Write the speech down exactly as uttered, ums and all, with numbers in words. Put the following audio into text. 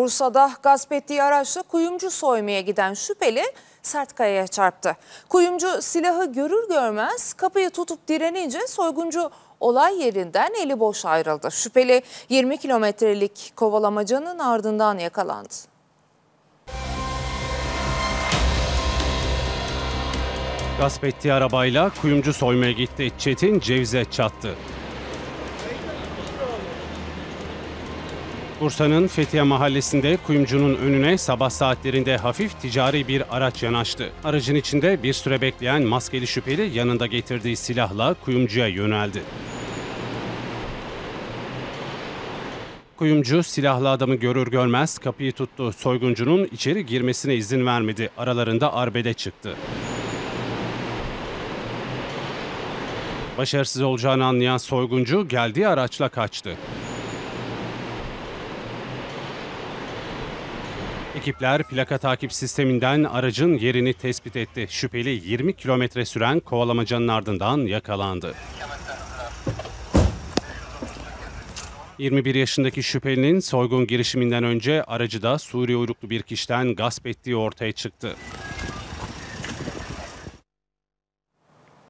Bursa'da gasp ettiği araçla kuyumcu soymaya giden şüpheli sert kayaya çarptı. Kuyumcu silahı görür görmez kapıyı tutup direnince soyguncu olay yerinden eli boş ayrıldı. Şüpheli yirmi kilometrelik kovalamacanın ardından yakalandı. Gasp ettiği arabayla kuyumcu soymaya gitti. Çetin cevize çattı. Bursa'nın Fethiye Mahallesi'nde kuyumcunun önüne sabah saatlerinde hafif ticari bir araç yanaştı. Aracın içinde bir süre bekleyen maskeli şüpheli yanında getirdiği silahla kuyumcuya yöneldi. Kuyumcu silahlı adamı görür görmez kapıyı tuttu. Soyguncunun içeri girmesine izin vermedi. Aralarında arbede çıktı. Başarısız olacağını anlayan soyguncu geldiği araçla kaçtı. Ekipler plaka takip sisteminden aracın yerini tespit etti. Şüpheli yirmi kilometre süren kovalamacanın ardından yakalandı. yirmi bir yaşındaki şüphelinin soygun girişiminden önce aracı da Suriye uyruklu bir kişiden gasp ettiği ortaya çıktı.